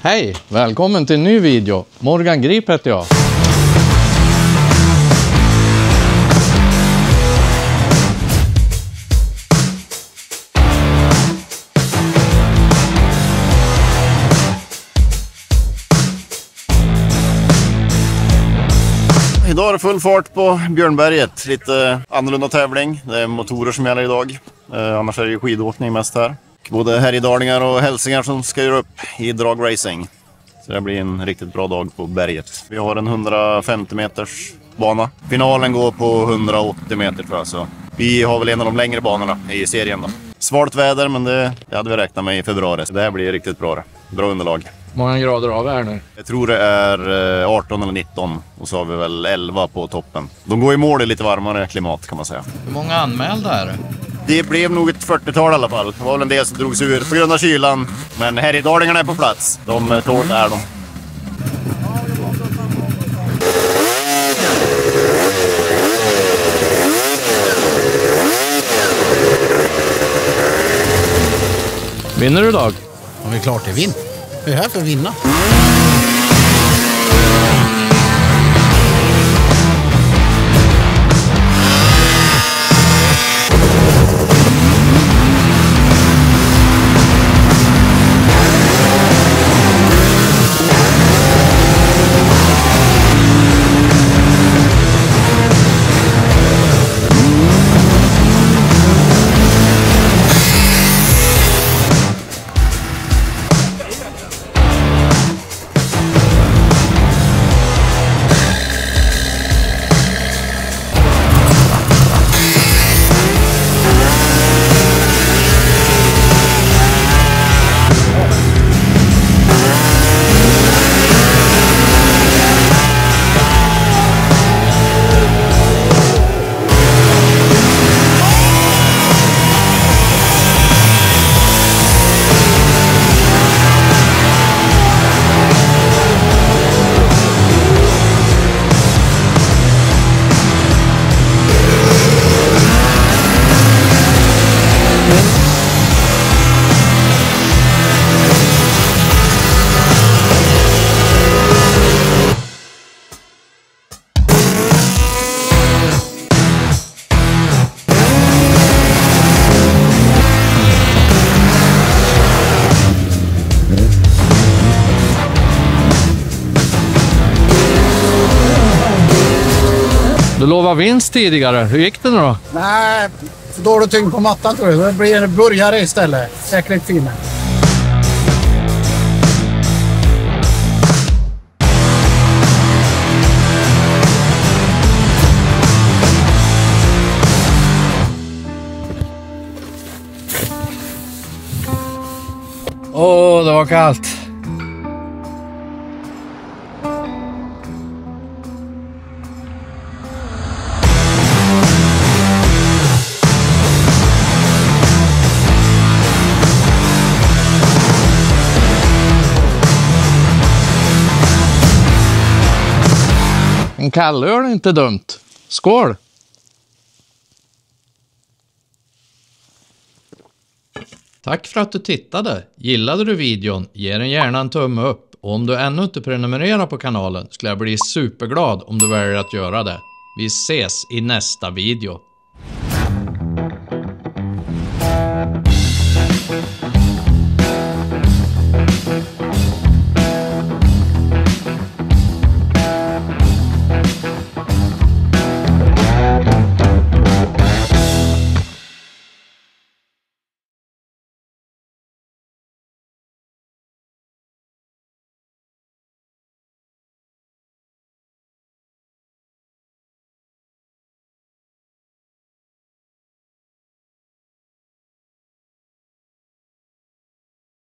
Hej, välkommen till en ny video. Morgan Grip heter jag. Idag är det full fart på Björnberget. Lite annorlunda tävling. Det är motorer som gäller idag. Annars är det ju skidåkning mest här. Både härjedalingar och hälsingar som ska göra upp i dragracing. Så det blir en riktigt bra dag på berget. Vi har en 150 meters bana. Finalen går på 180 meter tror jag. Så vi har väl en av de längre banorna i serien då. Svalt väder, men det hade vi räknat med i februari. Så det här blir riktigt bra. Bra underlag. Många grader av här nu? Jag tror det är 18 eller 19 och så har vi väl 11 på toppen. De går i mål i lite varmare klimat kan man säga. Hur många anmälda är det? Det blev nog ett 40-tal i alla fall. Det var väl en del som drog sig ur på grund av kylan. Men härjedalingarna är på plats. De tål det här de. Vinner du idag? Ja, det är klart det vinner. Vi är här för att vinna. Du lovade vinst tidigare. Hur gick det nu då? Nej, för dålig tyngd på mattan tror jag. Det blir en burgare istället. Säkert fin. Åh, det var kallt. En kallöl är inte dumt. Skål! Tack för att du tittade. Gillade du videon? Ge den gärna en tumme upp. Och om du ännu inte prenumererar på kanalen skulle jag bli superglad om du väljer att göra det. Vi ses i nästa video.